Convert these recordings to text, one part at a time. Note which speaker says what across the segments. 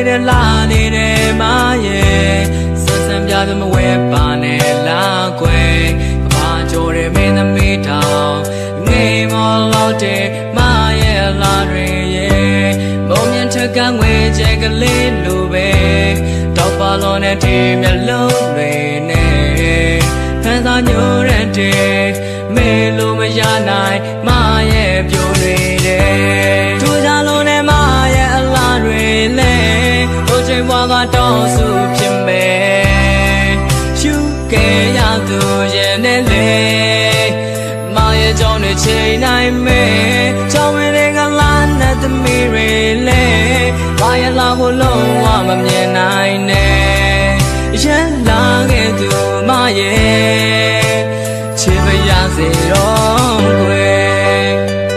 Speaker 1: တဲ့လာနေတဲ့မရဲ့စံစံပြတဲ့မဝဲပါနဲ့လာကွယ်ဘာကြော်တဲ့မင်းသမီးတောင်ငိမ်မောလို့တဲ့မရဲ့လာတွေရဲ့မုံမြင့်ထက်ကငွေကျဲကလေးလိုပဲတောက်ပါလုံးနဲ့ဒီမျက်လုံးတွေနဲ့ဖန်သားညိုတဲ့တဲ့မေလိုမရနိုင်မရဲ့ပြိုနေတဲ့ထူးခြားလုံးနဲ့မရဲ့အလားတွေလဲဟိုချိန်ဘွားကတောင်းစုဖြစ်မယ်ရှုခဲ့ရသူရဲ့နဲ့လေမရဲ့ကြောင့်နဲ့ချိန်နိုင်မယ်ကြောင့်ဝင်တွေကလာနဲ့သမီးတွေလဲမရဲ့လာကိုလုံးဝမမြင်နိုင်နဲ့ရန်လာခဲ့သူမရဲ့ချစ်ပါရစေတော့ကွယ်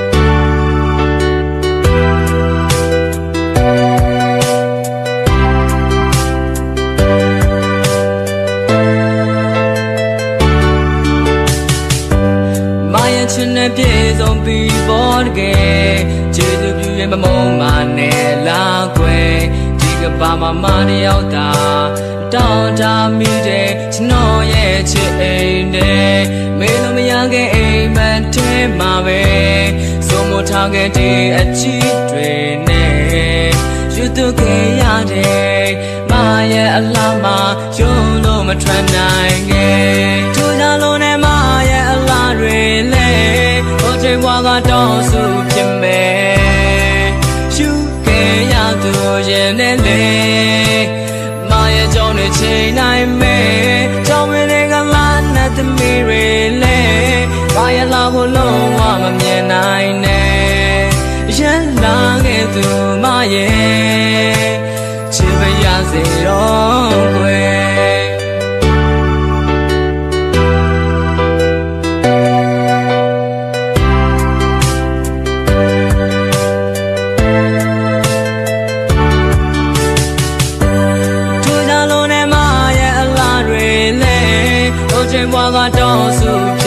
Speaker 1: မရဲ့ချစ်နဲ့ပြေဆုံးပြီးပေါ်တကယ်ကျေးဇူးပြုရင်မမုန်းမနဲ့လာကွယ်ဒီကဘာမှမတယောက်သာတောင်းတမိတဲ့ကျွန်တော်ရဲ့ချစ်အိမ်နဲ့မေလို့မရခဲ့အိမ်မက်ထဲမှာပဲစိုးမိုးထားခဲ့တဲ့အချစ်တွေနဲ့ယူသွခဲ့ရတဲ့မရဲ့အလားမှာယုံလို့မထွက်နိုင်ခဲ့ထူးခြားလို့နဲ့မရဲ့အလားတွေလဲဟိုချိန်ဘွားကတောင်းစုဖြစ်မယ်ယူခဲ့ရသူရဲ့နဲ့လေမရဲ့ကြောင့်နဲ့ချိန်နိုင်မယ်ကြောင့်ဝင်တွေကလာနဲ့သမီးတွေလဲမရဲ့လာကိုလုံးဝမမြင်နိုင်နဲ့ရန်လာခဲ့သူမရဲ့ချစ်ပါရစေတော့ကွယ်ချိန်ဘွားကတောင်းစု